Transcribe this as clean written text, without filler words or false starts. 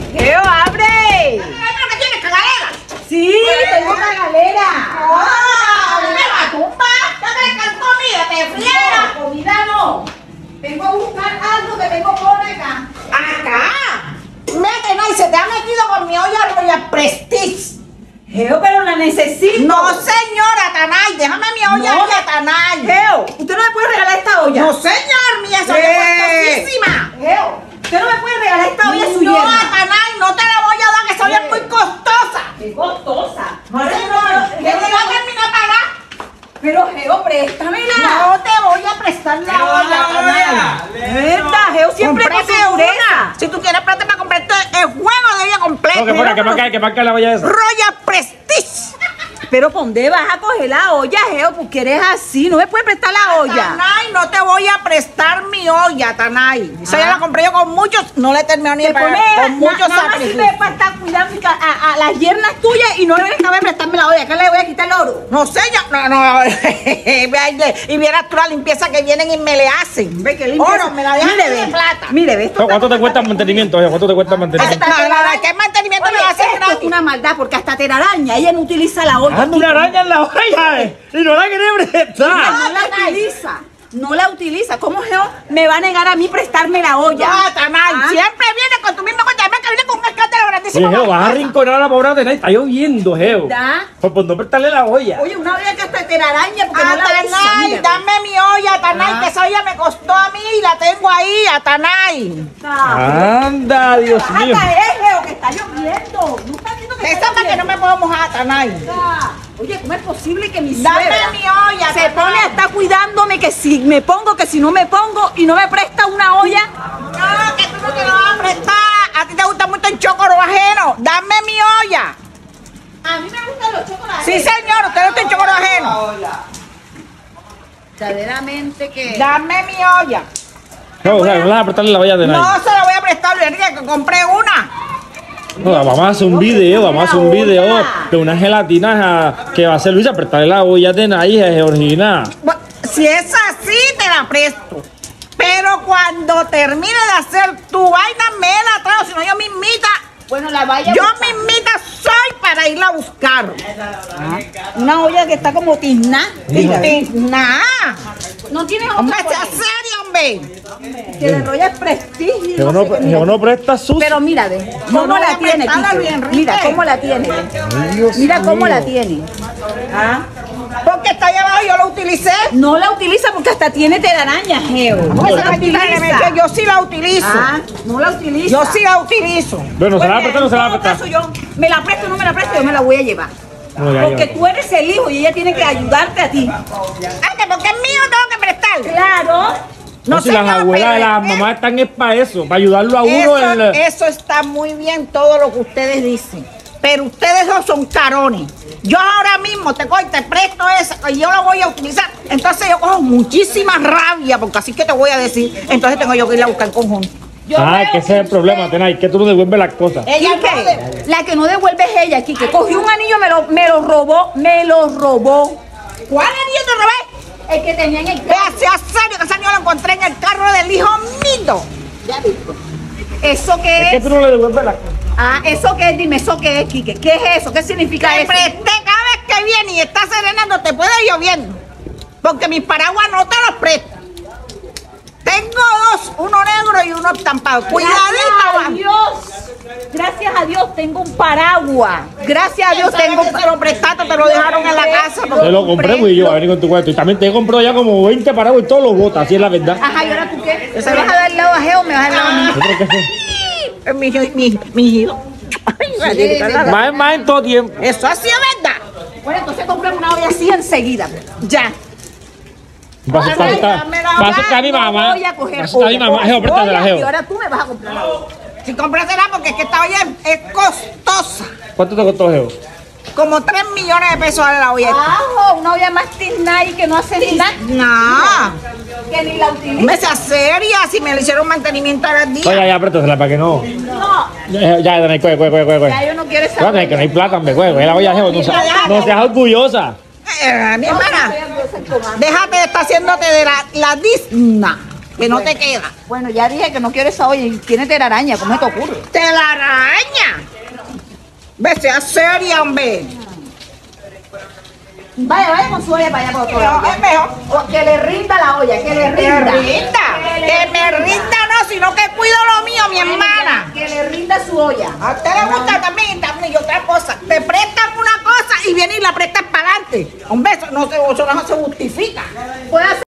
Geo, abre. ¿Pero qué tienes, cagalera? Sí, tengo cagalera. ¡Me va a tumbar! ¡Ya te encantó, mira, te friega! Comida no. Vengo a buscar algo que tengo por acá. ¡Acá! Mete, no, y se te ha metido con mi olla Royal Prestige. Geo, pero la necesito. No, señora, Tanay, déjame mi olla No. ahí a Tanay. Geo, usted no me puede regalar esta olla. No, señor, mía, esa olla es costosísima. Geo, usted no me puede regalar esta olla su No, yerna. Tanay, no te la voy a dar, que esa olla es muy costosa. Qué costosa. Señor, que me va a terminar a pagar. Pero Geo, préstamela. No te voy a prestar la olla, Tanay. ¿Verdad? Geo siempre con Cómprate seguridad. una. Si tú quieres plata para comprarte el juego de olla completo. ¿Qué marca la olla esa? Royal Prestige. Pero ¿por dónde vas a coger la olla, Geo? Porque eres así, no me puedes prestar la olla. Tanay, no te voy a prestar mi olla, Tanay. Esa ya la compré yo con muchos, no le terminó ni de pagar, con muchos nada más sacrificios. sirve para estar cuidando a las yernas tuyas y no le vengas a prestarme la olla, que le voy a quitar el oro. No sé, no. Y vieras tú la limpieza que vienen y me le hacen. Ve que limpia. Oro, me la dejan Mire, de ve. plata. Mire, ve esto. ¿Cuánto te cuesta el mantenimiento? ¿Cuánto te cuesta el mantenimiento? No, ¿qué mantenimiento me lo hacen Esto es gratis? una maldad porque hasta telaraña, ella no utiliza la olla. ¡Anda una araña en la olla! Y no la quiere prestar. No la utiliza. No la utiliza. ¿Cómo Geo me va a negar a mí prestarme la olla? No, Tanay, ¿Ah? siempre viene con tu mismo coche. Además que viene con un escándalo grandísimo. Oye, Geo, vas a arrinconar a la pobre de nadie. Está lloviendo, Geo. ¿Verdad? Pues no prestarle la olla. Oye, una olla que hasta telaraña porque no la usa. Tanay, mira. dame mi olla, Tanay, Ah. que esa olla me costó a mí y la tengo ahí, a Tanay. Anda, Dios mío. Hasta es, Geo, que está lloviendo. ¿No estás viendo que Esa está para que no lloviendo? me puedo mojar, Tanay. Oye, ¿cómo es posible que mi Dame suegra mi olla, se Tanay. pone a estar cuidándome que si me pongo, que si no me pongo y no me presta una olla? No, que tú no te lo vas a prestar. A ti te gusta mucho el chocoro ajeno. Dame mi olla. A mí me gustan los chocolates. Sí, señor, usted no gusta el chocoro ajeno. Verdaderamente que... Dame mi olla. Geo, o sea, no le vas a prestarle la olla de nadie. No se la voy a prestar, Enrique, que compré una. No, vamos a hacer un video, de unas gelatinas que va a hacer Luisa, prestarle la olla de nadie, Georgina. Bueno, si es así, te la presto. Pero cuando termine de hacer tu vaina, me la traigo. Si no, yo mismita. Bueno, la vaya a Yo buscar. mismita soy para irla a buscar. Una olla que está como tizna. Nah. No tiene otra Hombre, sea olla. serio, hombre. Que le rolla es prestigio. Geo no presta sus. Pero mira, ve, No, cómo no, la tiene, apretala, Quique. Luis Enrique. Mira cómo la tiene. Ve. Dios Mira cómo mío. la tiene. ¿Ah? Porque está allá abajo, yo lo utilicé. No la utiliza porque hasta tiene telaraña, Geo. No Esa la mentira que me utiliza. eché, yo sí la utilizo. Ah, no la utiliza. Yo sí la utilizo. Bueno, ¿se la va a prestar o no se la va a En todo prestar? caso, yo me la presto o no me la presto, yo me la voy a llevar. No, ya, Porque ya. tú eres el hijo y ella tiene que ayudarte a ti. Ah, que porque es mío tengo que prestarle. Claro. No, si las señor, abuelas de pero las mamás están es para eso, para ayudarlo a uno en la... Eso está muy bien todo lo que ustedes dicen. Pero ustedes dos son carones. Yo ahora mismo te cojo y te presto esa y yo la voy a utilizar. Entonces yo cojo muchísima rabia, porque así que te voy a decir. Entonces tengo yo que ir a buscar conjunto. Que ese es el problema, Tenay, que tú no devuelves las cosas. Ella Quique, la que no devuelve es ella, Quique. Cogió un anillo, me lo robó. ¿Cuál anillo te robé? El que tenía en el Vea, sea serio que ese anillo lo encontré en el carro del hijo mío. Ya visto. ¿Eso Es qué que es? tú no le devuelves las cosas. Ah, ¿eso qué es? Dime, ¿eso qué es, Quique? ¿Qué es eso? ¿Qué significa Te eso? presté cada vez que viene y está serenando, te puede ir lloviendo. Porque mis paraguas no te los presto. Tengo dos, uno negro y uno estampado. Cuidadito, Gracias a va. Dios. Gracias a Dios tengo un paraguas. Gracias a Dios tengo un te lo prestaste, te lo dejaron en la casa. Te lo compré, pues yo a venir con tu cuento. Y también te compró ya como 20 paraguas y todos los botas, así es la verdad. Ajá, ¿y ahora tú qué? ¿Me vas a dar el lado a Geo o me vas a dar el lado a mí? Yo creo que sí. Mi hijito. Más en todo tiempo. Eso así es verdad. Bueno, entonces compré una olla así enseguida. Ya. Va a aceptar a mi mamá. No voy a coger Va a aceptar a mi mamá. Geo, préstamela, olla, y Geo. ahora tú me vas a comprar la olla. Si comprásela porque es que esta olla es costosa. ¿Cuánto te costó, Geo? Como 3 millones de pesos vale la olla. Ajo, una olla más tizna y que no hace nada. No. Que ni la utiliza. Me sea seria si me le hicieron mantenimiento al día. Oye, ya, préstasela para que no. No, Ya, Tenay, cuelgue. ya yo no quiero esa Espérate, que no hay plata, hombre, cuelgue. La olla, Geo, no seas orgullosa. Mi hermana, déjate de estar haciéndote de la digna. que no te queda. Bueno, ya dije que no quiero esa olla y tiene telaraña, ¿cómo se te ocurre? ¡Telaraña! Ve, sea seria, hombre. Vaya con su olla para allá por otro lado. Es mejor. Que le rinda la olla, que le Que rinda. que me rinda no, sino que cuido lo mío, mi hermana. Que le rinda su olla. A usted le gusta también y otra cosa. Te prestan una cosa y viene y la prestas para adelante. Hombre, eso no se justifica. Puede hacer